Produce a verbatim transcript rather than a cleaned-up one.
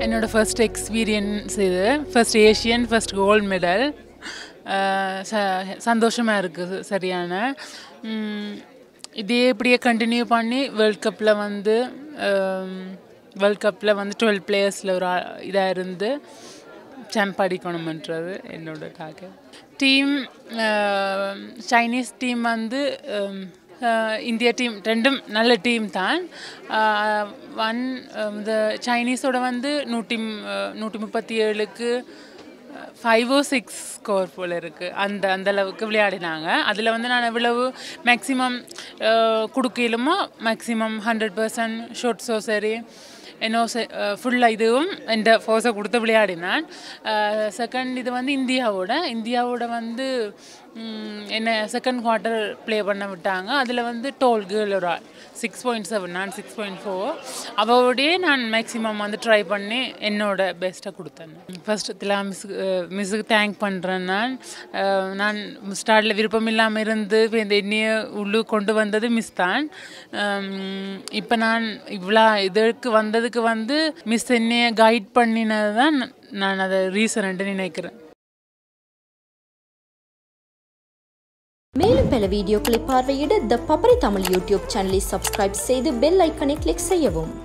என்னோட first experience இது first Asian first gold medal ச சந்தோஷமாக இருக்குது சரியான இதே இப்படியே கண்டினியூ பண்ணி வேர்ல்ட் கப்பில் வந்து வேர்ல்ட் கப்பில் வந்து டுவெல் பிளேயர்ஸில் ஒரு இதாக இருந்து சாம்ப் அடிக்கணுமன்றது என்னோட டார்கெட் டீம் சைனீஸ் டீம் வந்து இந்தியா டீம் ரெண்டும் நல்ல டீம் தான் ஒன் இந்த சைனீஸோட வந்து நூற்றி நூற்றி முப்பத்தி ஏழுக்கு ஃபைவோ சிக்ஸ் ஸ்கோர் போல் இருக்குது அந்த அந்த அளவுக்கு விளையாடினாங்க அதில் வந்து நான் எவ்வளவு மேக்ஸிமம் கொடுக்கலுமோ மேக்ஸிமம் ஹண்ட்ரட் பர்சன்ட் ஷாட்ஸோ சரி என்னோ ஃபுல்லாக இதுவும் இந்த ஃபோர்ஸை கொடுத்து விளையாடினான் செகண்ட் இது வந்து இந்தியாவோட இந்தியாவோட வந்து என்ன செகண்ட் குவார்ட்டர் ப்ளே பண்ண விட்டாங்க அதில் வந்து டோல் கேர்ள் ஒரு ஆள் சிக்ஸ் பாயிண்ட் செவன் நான் சிக்ஸ் பாயிண்ட் ஃபோர் அவரோடையே நான் மேக்ஸிமம் வந்து ட்ரை பண்ணி என்னோட பெஸ்ட்டை கொடுத்தேன் ஃபஸ்ட்டு திலா மிஸ்ஸுக்கு மிஸ்ஸுக்கு தேங்க் பண்ணுறேன் நான் நான் ஸ்டார்டில் விருப்பம் இல்லாமல் இருந்து இந்த என்னையை உள்ளு கொண்டு வந்தது மிஸ் தான் இப்போ நான் இவ்வளோ இதற்கு வந்ததுக்கு வந்து மிஸ் என்னையை கைட் பண்ணினது தான் நான் அதை ரீசன்ட்டு நினைக்கிறேன். மேலும் பல வீடியோக்களை பார்வையிட த பப்பரை தமிழ் யூடியூப் சேனலை சப்ஸ்கிரைப் செய்து பெல் ஐக்கனை கிளிக் செய்யவும்.